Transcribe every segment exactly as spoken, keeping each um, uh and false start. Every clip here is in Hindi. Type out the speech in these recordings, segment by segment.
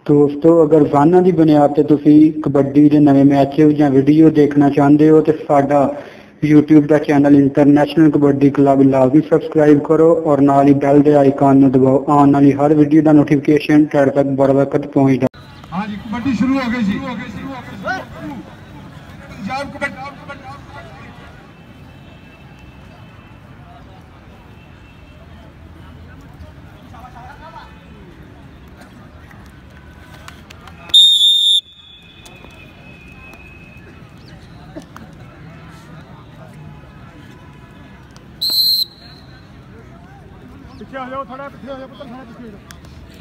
दोस्तों अगर वाहना की बुनियाद से तुसी कबड्डी के नवे मैच या वीडियो देखना चाहते हो तो साडा यूट्यूब का चैनल इंटरनेशनल कबड्डी क्लब लाजमी सब्सक्राइब करो और नाल ही बैल के आइकन दबाओ। आने वाली हर वीडियो का नोटिफिकेशन तुहाडे तक बर वक्त पहुंचदा। हां जी कबड्डी शुरू हो गई जी। पंजाब कबड्डी पीछे आ जाओ, थोड़ा पीछे आ जाओ, पुत्र थोड़ा पीछे आ जाओ।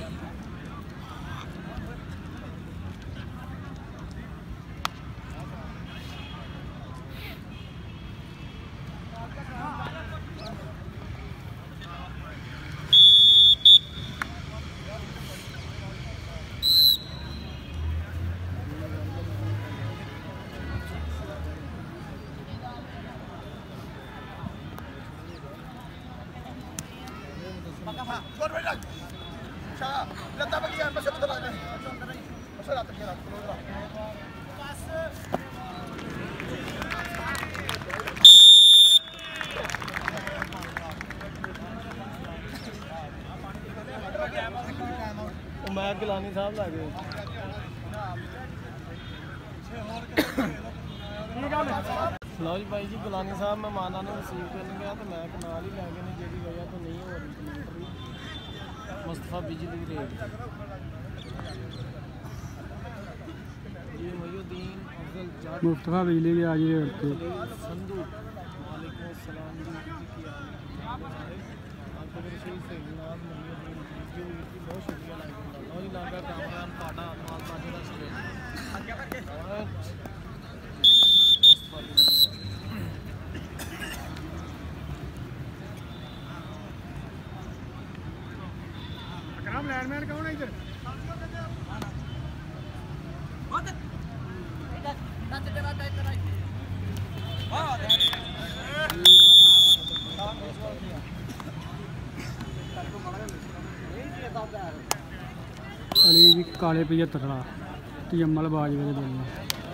Buat badan. Syah, letak bagian pasal betul lah. Pasal lah terkira. मैं गिलानी साहब ला गए लो जी भाई जी गिलानी साहब मेहमानों ने रिसीव करने गया तो मैं नाल ही लै गए ने जी वजह तो नहीं हो रही मुस्तफा बिजली रेट ये मोयुद्दीन अफजल जट मुस्तफा बिजली के आज ये संधू वालेकुम अस्सलाम जी की आपके रशीद से जनाब मोयुद्दीन जी बहुत शुक्रिया लाइक और लागा कामरान पाटा माल पाटे का स्ट्रेट आगे करके मुस्तफा बिजली अकरम लैंडमैन कौन है इधर बहुत इधर नच जरा टाइट कराई हां अली जी काले पचहत्तर ला तजम्मल बाजवे के दोनों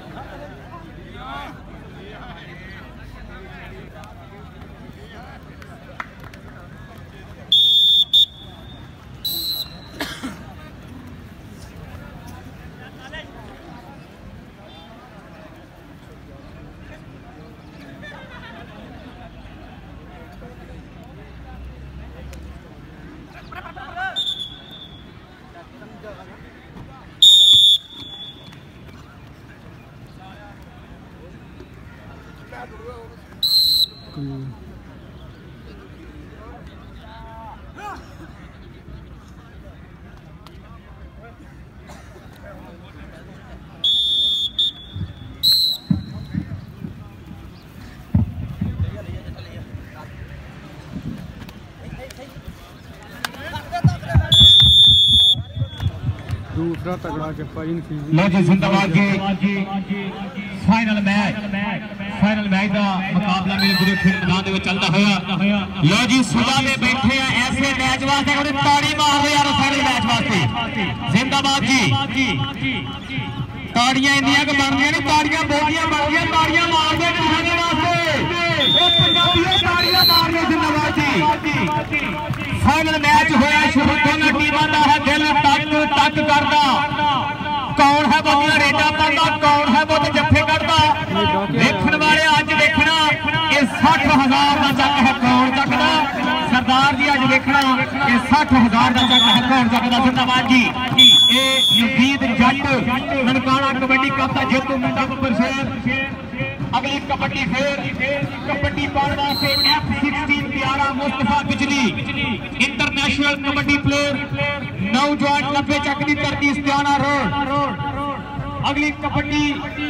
दूसरा तगड़ा चप्पा लो जी जिंदाबाद जी फाइनल मैच फाइनल मैच का मुकाबला मेरे पूरे खेल मैदान में चलता होया लो जी सुबह में बैठे हैं ऐसे मैच वास्ते ताड़ी मार दो यार फाइनल मैच वास्ते जिंदाबाद जी ताड़ियां इंडिया को बन गई ताड़ियां बोलियां बन गई ताड़ियां मार दे खाने वास्ते वो पंजाबी ताड़ियां मार दे जिंदाबाद जी फाइनल मैच होया शुरू दोनों टीमां दा है दिल तक तक करदा कौन है वो रेडा पांदा कौन है वो जफ्फे करदा देखने वाले आज देखना ये साठ हजार का जग है कौन जगदा सरदार जी आज देखना ये साठ हजार का जग है कौन जगदा जिंदाबाद जी ये यजीद जट ननकाना कबड्डी कप का जेतू मुंडा बब्बर शेर अगली कबड्डी फिर कबड्डी पाने वास्ते एफ सिक्सटीन प्यारा मुस्तफा बिजली इंटरनेशनल कबड्डी प्लेयर नौजवान नब्बे चक की धरती इस्तियाना रोड अगली कबड्डी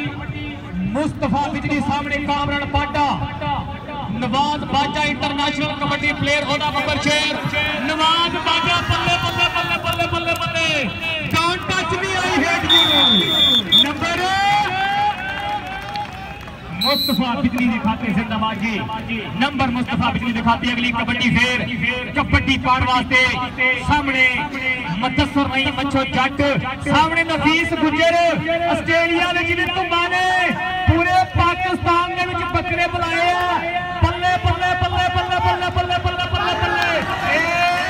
मुस्तफा बिजली सामने कामरान पाटा नवाज बाजा इंटरनेशनल कबड्डी प्लेयर होना बब्बर शेर नवाज बाजा बल्ले बल्ले बल्ले बल्ले बल्ले बल्ले don't touch me I hate you number Mustafa बिजली दिखाते जिंदाबाद जी। नंबर मुस्तफा बिजली दिखाते। अगली कबड्डी फेर कबड्डी पाड़ वास्ते सामने मदसर नहीं मच्छो जट सामने नफीस गुजर आस्ट्रेलिया ने जिन्हें तुमाने पूरे पाकिस्तान ने विच बकरे बुलाए बल्ले बल्ले बल्ले बल्ले बल्ले बल्ले बल्ले बल्ले बल्ले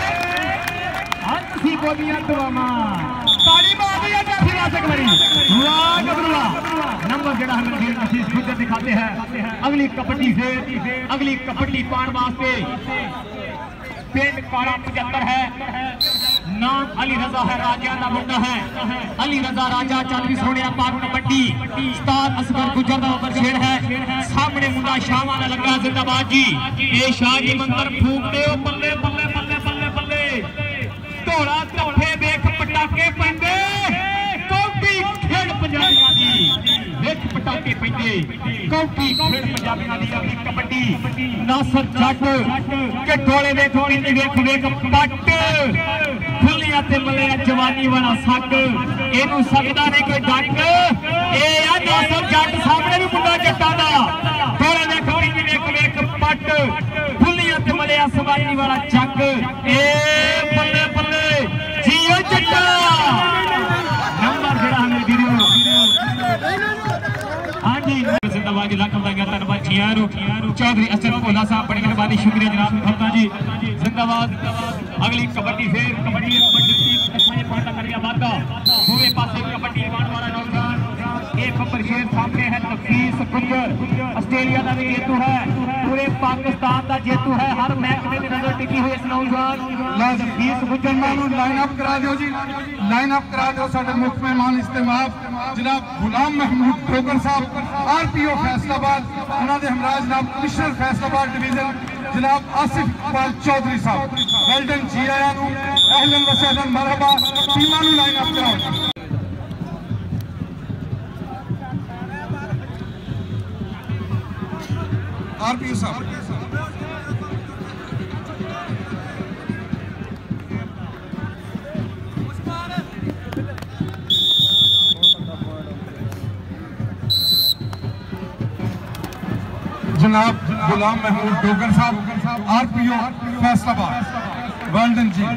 हंसी बोलियां दुआमा ताड़ी मार दिया जाफी वास्ते कबड्डी वाह गबरुआ। नंबर जड़ा हमें नफीस गुजर दिखाते हैं। अगली कबड्डी फेर अगली कबड्डी पाड़ वास्ते पिंड काला पचहत्तर है। नाम अली रजा है राजा का मुंडा है। अली रजा राजा चल भी सोने पाक कबड्डी उस्ताद असगर गुजर का बरछेड़ है। सामने मुंडा शाह वाला लगा जिंदाबाद जी। ये शाह जी मंत्र फूक दे बल्ले बल्ले बल्ले बल्ले बल्ले धोड़ा धप्पे देख पटाके पैंदे कौटी खेड़ पंजाबियां दी देख पटाके पैंदे कौटी खेड़ पंजाबियां दी। अगली कबड्डी नासर जट के ढोले दे थोड़ी दी देख देख पट खुलिया ते मलिया जवानी वाला सक एनू सकदा नहीं कोई डट। ए यार नासर जट सामने भी मुंडा जट्टा दा ढोले दे थोड़ी दी देख देख पट खुलिया ते मलिया जवानी वाला चक। ए बल्ले बल्ले जियो जट्टा। नंबर जड़ा हमें वीडियो हां जी जिंदाबाद लाख लगा धन्यवाद जियारो चौधरी असद भोला साहब बड़ी मेहरबानी शुक्रिया जनाब भक्ता जी जिंदाबाद। अगली कबड्डी फेर कबड्डी कबड्डी पाटा करिया वादा हुए पासे कबड्डी मारने वाला नौजवान एक खबर शेर सामने है। नफीस गुजर आस्ट्रेलिया का भी जेतू है पूरे पाकिस्तान का जेतू है। हर मैच में नजर टिकी हुई इस नौजवान नफीस गुजर मानू लाइन अप करा दो जी लाइन अप करा दो। साडे मुख्य मेहमान इस्तेमाल जनाब गुलाम महमूद डोगर साहब आरपीओ फैसलाबाद उन्होंने हमराज जनाब कमिश्नर फैसलाबाद डिवीजन जनाब आसिफ इकबाल चौधरी साहब वेल्डन जी आया अहलन व सहलन मरहबा टीमां नू लाइन अप कराओ। आरपीओ साहब जनाब गुलाम महमूद डोगर साहब आरपीओ फैसलाबाद वेल्डन जी।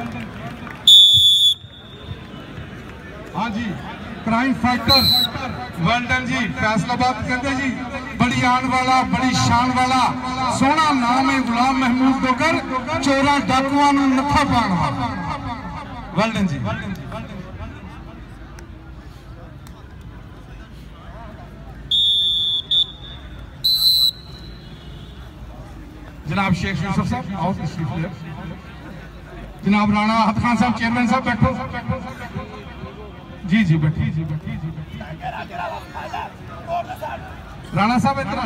हाँ जी क्राइम फाइटर वेल्डन जी फैसलाबाद कहते जी बड़ी आन वाला बड़ी शान वाला सोहना नाम है गुलाम महमूद डोगर चोरा डाकुआं नूं नत्था पाउण वाला वेल्डन जी। जनाब शेख यूसुफ साहब आओ तशरीफ ले। जनाब राणा आहत खान साहब चेयरमैन साहब बैठो जी जी बैठिए जी बैठिए जी राणा साहब इधर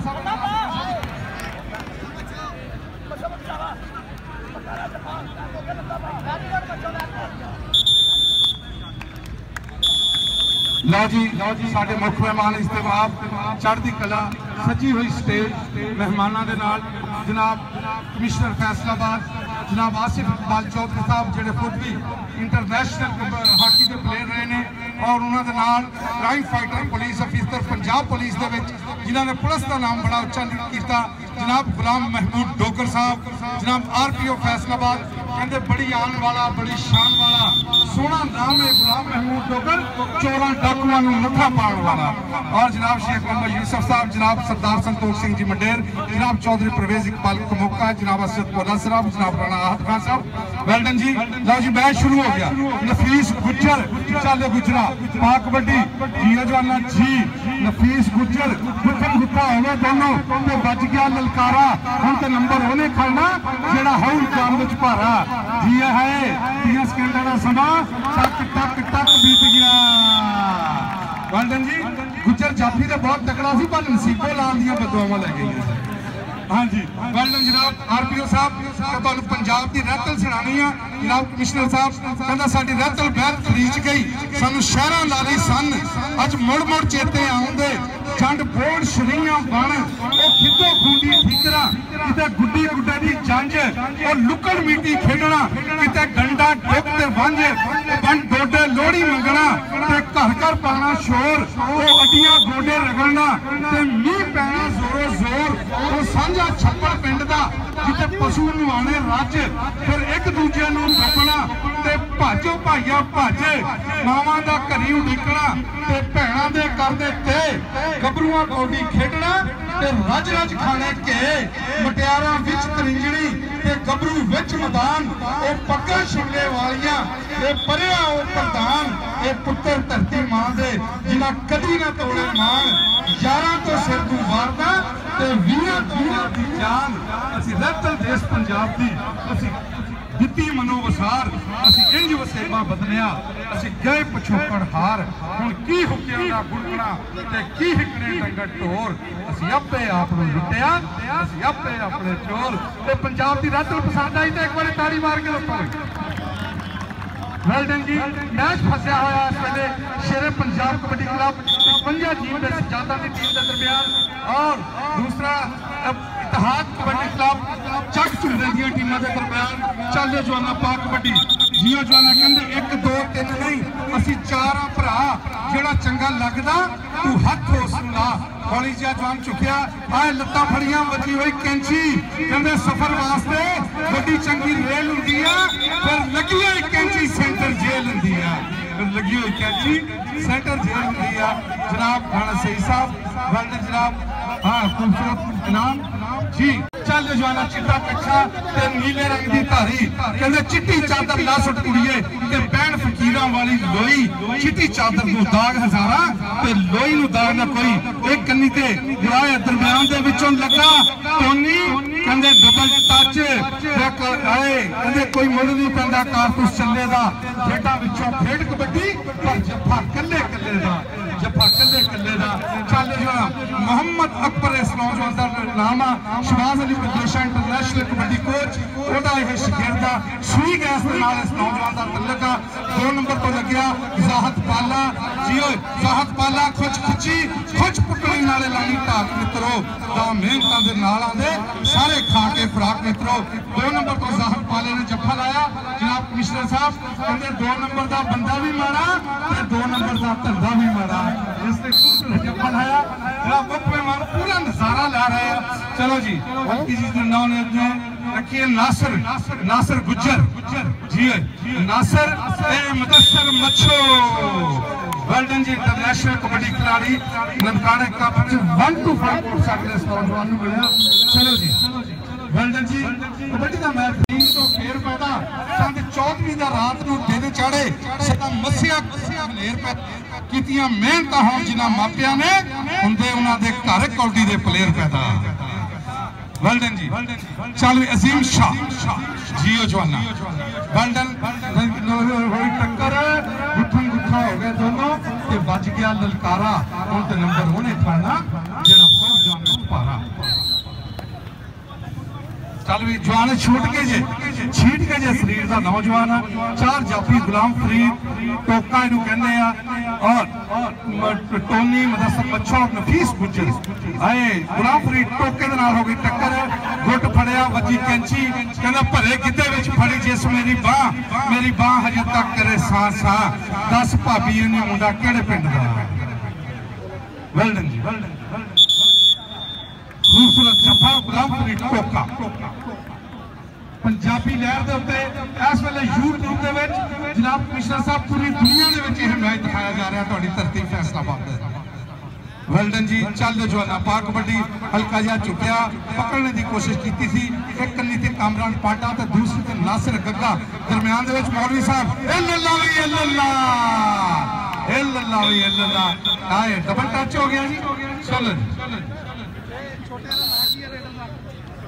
लो जी लो जी साडे मुख्य मेहमान इस्तेमाल चढ़ती कला सजी हुई स्टेज मेहमानों के नाल जनाब कमिश्नर फैसलाबाद जनाब आसिफ इकबाल चौधरी साहब जेडे खुद भी इंटरनेशनल हॉकी के प्लेयर रहे हैं और उन्होंने नाल crime fighter police officer Punjab police दे विच जिन्होंने पुलिस का नाम बड़ा उच्चा किया जनाब गुलाम महमूद डोगर साहब जनाब आरपीओ फैसलाबाद कहते बड़ी आन वाला बड़ी शान वाला सोहना नाम है गुलाम महमूद डोगर चोरा डाकुआं नूं नत्था पाउण वाला। और जनाब शेख मोहम्मद यूसुफ साहब जनाब सरदार संतोष सिंह जी मंडेर जनाब चौधरी परवेज इकबाल कमोका जनाब असद भोला साहब जनाब राणा आहत खान साहब वेल्डन जी। लो जी मैच शुरू हो गया। नफीस गुजर चाले गुजरा पाक कबड्डी जी जवाना जी नफीस गुजर गुत्थन गुत्था होवे दोनों ते बच गया ललकारा हुण ते नंबर होने खड़ना जेड़ा हौल जाम विच भारा जी है तीस सेकंड का समा टक टक टक बीत गया। वेल्डन जी गुजर जाफी तो बहुत तकड़ा सी पर नसीबों लाल दियां बदुआवां लै गई। हाँ जी वेल्डन जनाब आरपीओ साहब तुहानू पंजाब की रहतल सुनानी है। जनाब कमिश्नर साहब कहता साडी रहतल बैर खरीच गई सानू शहरां लाली सन अज मुड़ मुड़ चेते आउंदे जंड बोड़ शरीयां बन ओ खिद्दो खूंडी ठीकरा किते गुड्डी गुड्डे दी जंज ओ लुकड़ मीटी खेडना किते डंडा डुक ते वंज बन डोडे लोहड़ी मंगना ते घर घर पाना शोर ओ अड्डियां गोडे रगड़ना ते मींह पैना जोर ਉਹ ਸਾਂਝਾ ਛੱਪੜ ਪਿੰਡ ਦਾ ਜਿੱਥੇ ਪਸ਼ੂ ਨਵਾਣੇ ਰੱਜ ਫਿਰ ਇੱਕ ਦੂਜੇ ਨੂੰ ਜਪਣਾ ਤੇ ਭਾਜੋ ਭਾਈਆ ਭੱਜ ਮਾਵਾਂ ਦਾ ਘਰੀ ਉਡੀਕਣਾ ਤੇ ਭੈਣਾਂ ਦੇ ਕਰਦੇ ਤੇ ਗੱਭਰੂਆਂ ਕੌਡੀ ਖੇਡਣਾ ਤੇ ਰੱਜ ਰੱਜ ਖਾਣੇ ਘੇ ਮਟਿਆਰਾਂ ਵਿੱਚ ਤਰਿੰਜਣੀ ਤੇ ਗੱਭਰੂ ਵਿੱਚ ਮੈਦਾਨ ਇਹ ਪੱਗਾਂ ਸ਼ਿਮਲੇ ਵਾਲੀਆਂ ਇਹ ਪਰਿਆ ਉਹ ਪ੍ਰਧਾਨ ਇਹ ਪੁੱਤਰ ਧਰਤੀ ਮਾਂ ਦੇ ਜਿਨ੍ਹਾਂ ਕਦੀ ਨਾ ਤੋੜੇ ਮਾਣ ਯਾਰਾਂ ਤੋਂ ਸਿਰ ਤੂੰ ਵਾਰਦਾ ਤੇ ਵੀਰਾਂ ਤੋਂ ਦੀ ਜਾਨ ਅਸੀਂ ਰਤਨ ਦੇਸ਼ ਪੰਜਾਬ ਦੀ ਅਸੀਂ ਦਿੱਤੀ ਮਨੋ ਵਸਾਰ ਅਸੀਂ ਇੰਜ ਵਸੇਬਾ ਬਦਲਿਆ ਅਸੀਂ ਗਏ ਪਛੋਕੜ ਹਾਰ ਹੁਣ ਕੀ ਹੁਕਿਆਂ ਦਾ ਗੁਣਗਣਾ ਤੇ ਕੀ ਹਿਕਣੇ ਡੰਗਰ ਢੋਰ ਅਸੀਂ ਆਪੇ ਆਪ ਨੂੰ ਲੁੱਟਿਆ ਅਸੀਂ ਆਪੇ ਆਪਣੇ ਚੋਰ ਤੇ ਪੰਜਾਬ ਦੀ ਰਤਨ ਪਸੰਦ ਆਈ ਤੇ ਇੱਕ ਵਾਰੀ ਤਾੜੀ ਮਾਰ ਕੇ ਦੱਸੋ ਵੈਲ ਡਨ ਜੀ ਮੈਚ ਫਸਿਆ ਹੋਇਆ ਇਸ ਵੇਲੇ ਸ਼ੇਰੇ ਪੰਜਾਬ ਕਬੱਡੀ ਕਲੱਬ पंजा जीव ਦੇ ਸਜਾਦਾਂ ਦੀ ਟੀਮ ਦੇ ਦਰਮਿਆਨ ਔਰ ਦੂਸਰਾ ਇਤਿਹਾਦ ਕਬੱਡੀ ਕਲੱਬ ਚੱਕ ਝੁੰਡੇ ਦੀਆਂ ਟੀਮਾਂ ਦੇ ਦਰਮਿਆਨ ਚੱਲਦੇ ਜਵਾਨਾ ਪਾ ਕਬੱਡੀ ਜੀਓ ਜਵਾਨਾ ਕਹਿੰਦੇ ਇੱਕ ਦੋ ਤਿੰਨ ਨਹੀਂ ਅਸੀਂ ਚਾਰਾਂ ਭਰਾ ਜਿਹੜਾ ਚੰਗਾ ਲੱਗਦਾ ਤੂੰ ਹੱਥ ਉਸ ਨੂੰ ਲਾ ਹੌਲੀ ਜਿਹਾ ਜਵਾਨ ਚੁੱਕਿਆ ਆਹ ਲੱਤਾਂ ਫੜੀਆਂ ਵੱਜੀ ਹੋਈ ਕੈਂਚੀ ਕਹਿੰਦੇ ਸਫ਼ਰ ਵਾਸਤੇ ਵੱਡੀ ਚੰਗੀ ਰੇਲ ਹੁੰਦੀ ਆ ਫਿਰ ਲੱਗੀ ਹੋਈ ਕੈਂਚੀ ਸੈਂਟਰ ਜੇਲ੍ਹ ਹੁੰਦੀ ਆ लगी हुई कैंची सेंटर जेल हुई है जनाब खाना सही साहब वाले जनाब हाँ खूबसूरत इनाम जी चल जवाना चिट्टा कच्छा ते नीले रंग दी धारी कहंदे चिट्टी चादर ला सुट कुड़िए ते बैन फकीरां वाली लोई चिट्टी चादर नूं दाग हजारा ते लोई नूं दाग ना कोई एक कन्नी ते गुराए दरमियान दे विचों लगा टोनी कहंदे डबल टच एक आए कहंदे कोई मुल नहीं पैंदा कारतूस चले दा खेडां विचों खेड कबड्डी पर जफा कल्ले कल्ले दा जफा कल्ले कल्ले दा चल जवाना मोहम्मद अकबर इस नौजवान दा नाम आ शबाज अली बदेशा इंटरनेशनल कबड्डी कोच ओदा यह शागिर्द आ सुई गैस दे नाल इस नौजवान दा तल्लक आ दो नंबर तो लग्या ज़ाहत पाला जी ओए ज़ाहत पाला खुच खुची खुच पकड़ी नाले लानी ढाक मित्रो दा मेहनतां दे नाल आंदे सारे खा के खुराक मित्रो दो नंबर तो ज़ाहत पाले ने जफा लाया जनाब कमिश्नर साहब कहंदे दो नंबर दा बंदा भी माड़ा ते दो नंबर दा धंधा भी माड़ा इस ते खूबसूरत जफा लाया जनाब मुख्य मेहमान पूरा नजारा ला रहे हैं चलो जी किसी दिन नाम ने रखिए नासिर नासिर गुज्जर जी नासिर ए मुदस्सर मच्छो वेल डन जी इंटरनेशनल कबड्डी खिलाड़ी ननकाने कप च वन टू फाइव कोर्स साडे नौजवान नूं मिलिया चलो जी वेल डन जी कबड्डी दा मैच तीन तो फेर पैदा संग चौदहवीं दा रात नूं दिन चढ़े सदा मसिया मलेर पै कीतियां मेहनतां होण जिन्हां मापियां ने हुंदे उन्हां दे घर कौडी दे प्लेयर पैदा वेल डन जी चल अजीम शाह जियो जवाना वेल डन होई टक्कर गुठन गुठा हो गए दोनों ते बच गया ललकारा हुण ते नंबर होने खाना जेड़ा फौज जाने पारा चल भी जवान छूट के जे छीट के जे शरीर का नौजवान चार जाफी गुलाम फरीद टोका इनू कहंदे आ और टोनी मुदस्सर मच्छो नफीस गुज्जर आए गुलाम फरीद टोके दे नाल हो गई टक्कर गुट फड़िया वजी कैंची कहंदा भरे गिद्धे विच फड़ी जिस मेरी बाह मेरी बाह हजे तक करे सा सा दस भाभी ने मुंडा केड़े पिंड दा वेल डन जी खूबसूरत जफा गुलाम फरीद टोका पंजाबी लहर दे उत्ते इस वेले यूट्यूब दे विच जनाब कमिश्नर साहब पूरी दुनिया दे विच यह मैच दिखाया जा रहा तुहाडी धरती फैसलाबाद दे वेल डन जी चल जवाना पा कबड्डी हल्का जिहा चुकिया पकड़ने की कोशिश की थी एक कन्नी ते कामरान पाटा ते दूसरी ते नासिर गग्गा दरमियान दे विच मौलवी साहब ए लल्ला V A Lalla A Lalla V A लल्ला आए डबल टच हो गया जी चलो छोटे दा मैच ही रेडर दा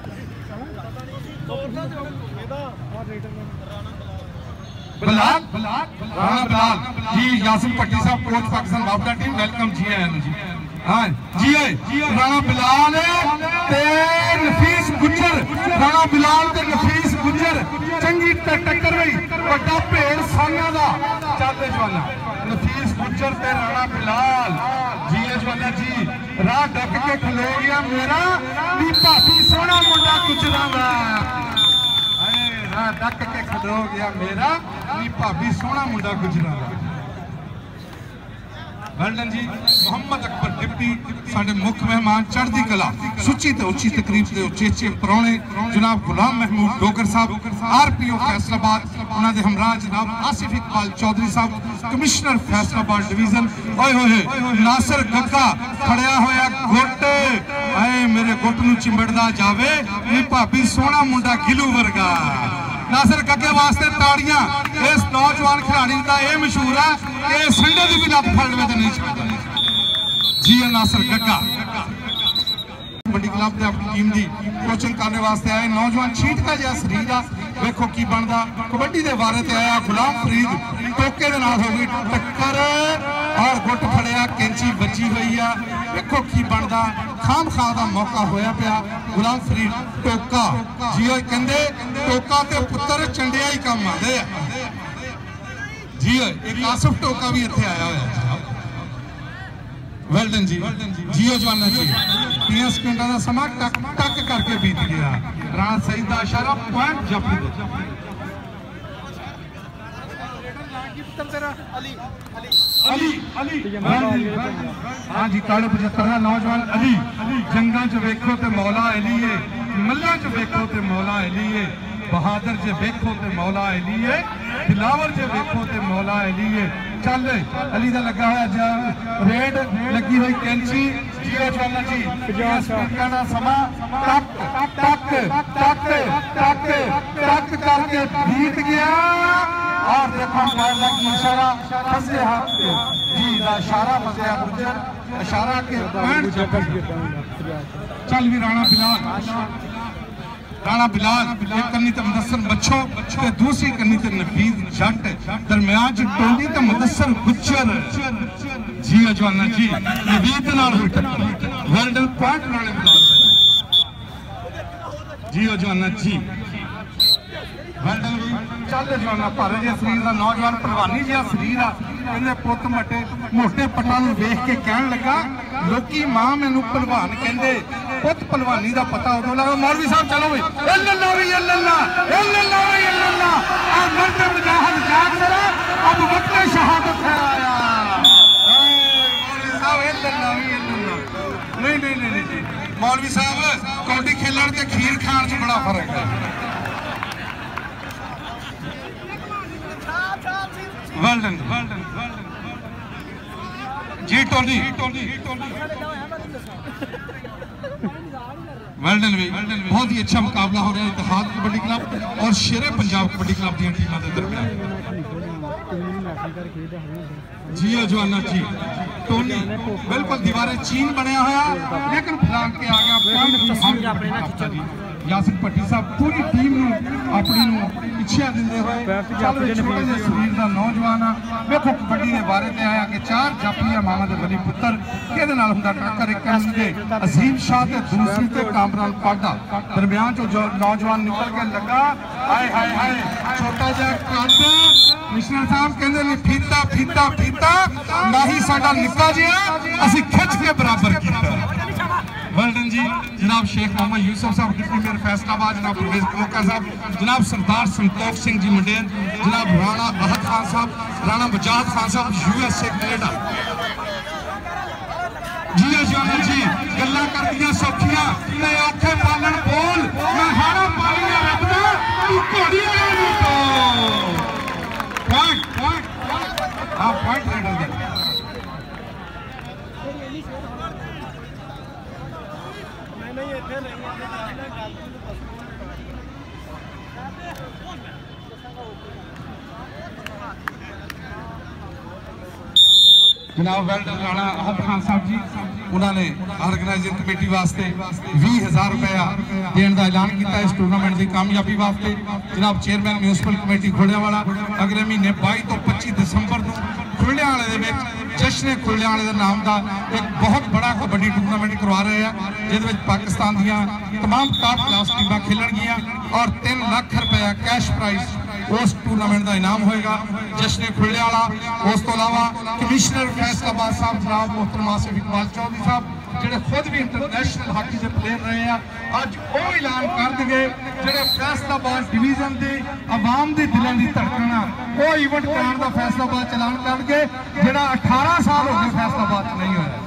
बिलाल राणा बिलाल जी यासिन पट्टी साहब कोच पाकिस्तान वापडा टीम वेलकम जी आया जी हां जी है राणा बिलाल ते नफीस गुज्जर राणा बिलाल ते नफीस गुज्जर चंगी टक्कर गई बड़ा भेड़ साना दा चलदे जवाना नफीस गुज्जर ते राणा बिलाल जी है जवाना जी राह डक के खलो गया मेरा नी भाभी सोहना मुंडा गुजरा दा डक के खड़ो गया मेरा नी भाभी सोहना मुंडा गुजरा वेल्डन जी मोहम्मद अकबर डिप्टी साडे मुख मेहमान चढ़दी कला सुची ते उची तकरीब दे उचेचे परौणे जनाब गुलाम महमूद डोगर साहब आरपीओ फैसलाबाद उन्हां दे हमराह जनाब आसिफ इकबाल चौधरी साहब कमिश्नर फैसलाबाद डिवीजन ओए होए नासिर गग्गा खड़िया होया गुट आए मेरे गुट नूं चिंबड़दा जावे नी भाभी सोहना मुंडा गिलू वर्गा नासिर गग्गे वास्ते ताड़ियां इस नौजवान खिलाड़ी का यह मशहूर है कि संडे की भी लत फड़ लवे तो नहीं छड्डदा जी नासिर गग्गा कबड्डी क्लब के अपनी टीम की कोचिंग करने वास्ते आए नौजवान छीट का जिहा शरीर आ वेखो की बनता कबड्डी के बारे ते आया गुलाम फरीद टोके दे नाल हो गई टक्कर और गुट फड़िया कैंची बची हुई है वेखो की बनता खाम खा का मौका होया पिया गुलाम फरीद टोका जी कहंदे टोका ते पुत्र चंडिया ही काम आते जी एक आसिफ टोका भी इत्थे आया होया वेल्डन जी जियो जवाना जी तीन सेकंडा का समा टक टक करके बीत गया राणा सईद का इशारा पॉइंट जप अली अली हाँ जी काले पचहत्तर नौजवान अली जंगा च वेखो ते मौला अली है मल्ला च वेखो ते मौला अली है बहादुर च वेखो ते मौला अली है दिलावर च वेखो ते मौला अली है चल अली का लगा हुआ रेड लगी हुई कैंची जियो जवाना जी का समा टक टक टक टक टक करके बीत गया और देखो लगी इशारा फंसे हाथ पे जी का इशारा फंसे गुर्जर इशारा के चल भी राणा बिलाल राणा बिलाल एक कन्नी ते मुदस्सर बच्चो ते दूसरी कन्नी ते नफीज जट दरमियान च टोली ते मुदस्सर गुज्जर जी जवाना जी नवीद नाल हुई टक्कर वेल्डन पॉइंट राणा बिलाल जी जवाना जी वेल्डन चल जवाना भारे जे शरीर का नौजवान परवानी जिहा शरीर आ कहंदे पुत मटे मोटे पट्टां नूं वेख के कहण लगा लोकी मां मैनूं पहलवान कहंदे पुत पहलवानी का पता उदों लगा मौलवी साहब चलो वे Allah we Allah Allah we अल्लाह आ मर्द मुजाहिद जाग जरा अब वक्त शहादत है आया मौलवी साहब अल्लाह वी अल्लाह नहीं नहीं नहीं मौलवी साहब कबड्डी खेलण ते खीर खाण च बड़ा फर्क है वेल्डन जी टोली वेल्डन भी बहुत ही अच्छा मुकाबला हो रहा है इत्तेहाद कबड्डी क्लब और शेरे पंजाब कबड्डी क्लब दी टीमां दे दरमियान जियो जवाना जी टोली बिल्कुल दीवारे चीन बनया होया लेकिन फलांग के आ गया यासिर भट्टी साहब पूरी टीम अपनी इच्छा देंदे हुए छोटे जे शरीर का नौजवान आ देखो कबड्डी के बारे में आया कि चार जाफिया मामा दे बली पुत्र किहदे नाल हुंदा टक्कर एक दे अजीम शाह ते दूसरी ते कामरान पाडा दरमियान चो जो नौजवान निकल के लगा हाय हाय हाय छोटा जा कद मिशनर साहब कहंदे ने फीता फीता फीता ना ही साडा निक्का जिहा असीं खिच के बराबर कीता वेल्डन जी जनाब शेख मोहम्मद यूसुफ साहब डिप्टी मेयर फैसलाबाद जनाब परवेज कोका साहब जनाब सरदार संतोख सिंह जी मंडेर जनाब राणा अहद खान साहब राणा बजाज खान साहब यूएसए कनेडा जी अजाना जी गल्लां करदियां सौखियां ते औखे पालन बोल मैं हारा पालिया रब दा तू घोड़ी वाला नीतो पॉइंट पॉइंट हां पॉइंट रेडर दे जनाब वेल्डन राणा अहद खान साहब जी उन्होंने ऑर्गेनाइजिंग कमेटी वास्ते भी हजार रुपया देने का ऐलान किया इस टूर्नामेंट की कामयाबी वास्ते जनाब चेयरमैन म्यूनसिपल कमेटी खुलियावाला अगले महीने बाई तो पच्ची दिसंबर को खुलियावाले जश्न खुलियावाले के नाम का एक बहुत बड़ा कबड्डी टूर्नामेंट करवा रहे हैं जिस पाकिस्तान दियां तमाम टॉप क्लास टीमां खेलणगियां और तीन लाख रुपया कैश प्राइज उस टूर्नामेंट का इनाम होएगा जश्न खुलियावाला। उस तो अलावा कमिश्नर फैसलाबाद साहब जनाब मोहतरम आसिफ इकबाल चौधरी साहब ਜਿਹੜੇ ਖੁਦ ਵੀ ਇੰਟਰਨੈਸ਼ਨਲ ਹਾਕੀ ਦੇ ਪਲੇਅਰ ਰਹੇ ਆ ਅੱਜ ਉਹ ਐਲਾਨ ਕਰ ਦਗੇ ਜਿਹੜੇ ਫੈਸਲਾਬਾਦ ਡਿਵੀਜ਼ਨ ਦੀ ਆਵਾਮ ਦੇ ਦਿਲਾਂ ਦੀ ਧੜਕਣ ਆ ਉਹ ਇਵੈਂਟ ਕਰਾਉਣ ਦਾ ਫੈਸਲਾਬਾਦ ਚਲਾਨ ਕਰਨਗੇ ਜਿਹੜਾ ਅਠਾਰਾਂ ਸਾਲ ਹੋ ਗਏ ਫੈਸਲਾਬਾਦ 'ਚ ਨਹੀਂ ਹੋਇਆ।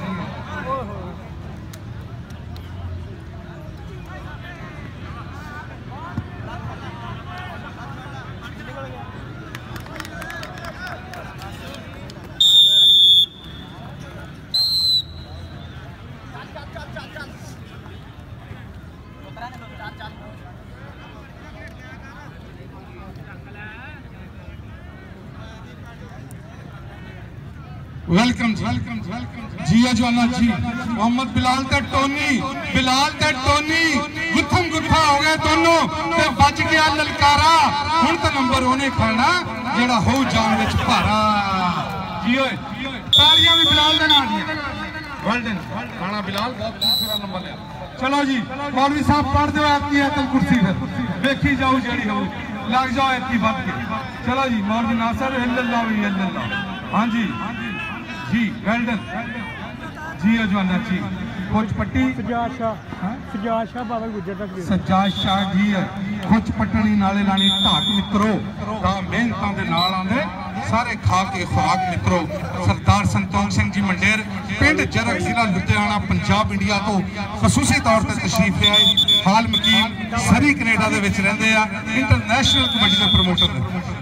वेलकम जी वेलकम वेलकम जी अजवाना जी मोहम्मद बिलाल ते टोनी बिलाल ते टोनी गुत्थम गुत्था हो गए दोनों ते बच गया ललकारा हुण तो नंबर उन्हें खाना जेड़ा हो जान विच भारा जी ओए तालियां भी बिलाल दे नाल दी वेल्डन खाना बिलाल बहुत दूसरा नंबर लिया। चलो जी मौलवी साहब पढ़ दो आपकी अकल कुर्सी फिर देखी जाओ जेड़ी हो लग जाओ इतनी बात के। चलो जी मौलवी नासर अल्लाह अल्लाह हां जी जी वेल्डन जी अजवाना जी कुछ पट्टी सजाद शाह सजाद शाह बाबा गुजर तक सजाद शाह जी कुछ पट्टनी नाले लानी ढाक मित्रों दा मेहनतां दे नाल आंदे सारे खा के खुराक मित्रों सरदार संतोख सिंह जी मंडेर पिंड जरग जिला लुधियाना पंजाब इंडिया तो खसूसी तौर पर तशरीफ ले आए हाल मकीन सरी कनेडा दे विच रहिंदे आ इंटरनेशनल कबड्डी दे प्रमोटर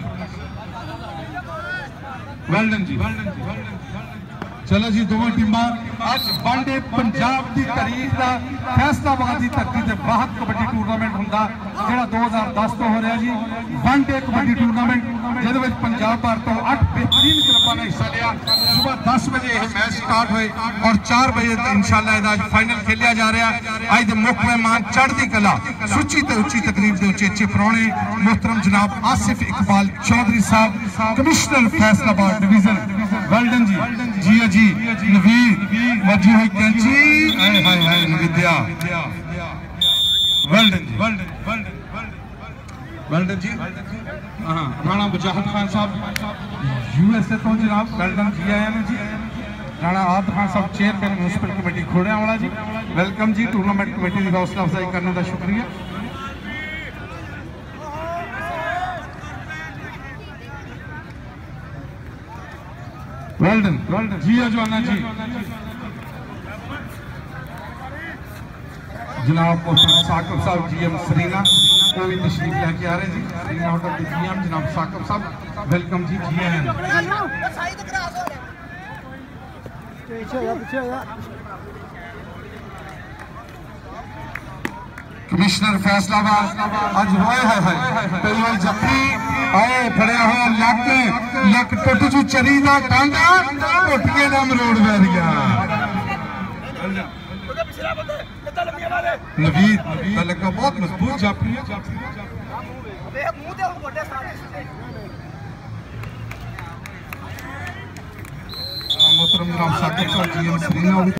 वेल्डन जी चलो जी दोवें टीमां अज वांडे पंजाब की तारीख का फैसलाबाद की धरती से वाहद कबड्डी टूरनामेंट हुंदा जिहड़ा दो हज़ार दस तो हो रहा जी वांडे कबड्डी टूरनामेंट जिहदे विच पंजाब भर तो अठ बेहतरीन क्लबां ने हिस्सा लिया। सुबह दस बजे यह मैच स्टार्ट हुए और चार बजे इंशाअल्लाह इहदा अज फाइनल खेलिया जा रहा है। अज दे मुख मेहमान चढ़दी कला सुची ते उच्ची तकरीब के उचेचे परौणे मोहतरम जनाब आसिफ इकबाल चौधरी साहब कमिश्नर फैसलाबाद डिवीजन वेल्डन जी जी जी नवीर वजी हुई कैंची हाय हाय हाय विद्या वेल्डन जी वेल्डन वेल्डन जी हाँ राणा मुजाहिद खान साहब यूएसए तो जनाब वेल्डन जी आए हैं जी राणा आद खान साहब चेयरमैन म्यूनसिपल कमेटी खोड़ियावाला जी वेलकम जी टूर्नामेंट कमेटी की हौसला अफजाई करने का शुक्रिया। वेल्डन वेल्डन जी अजवाना जी जनाब साकिब साहब जी एम सरीना को भी तशरीफ लेके आ रहे जी सरीना होटल के जी एम जनाब साकिब साहब वेलकम जी जी आए कमिश्नर फैसलाबाद अज होए है पहले जफ्फी आए फड़िया हुआ लक लक टुट जू चरी दा टांगा टुट के ना मरोड़ बैठ गया नवीद का लगा बहुत मजबूत जाफरी है मोहतरम जनाब साकिब साहब जी एम सरीना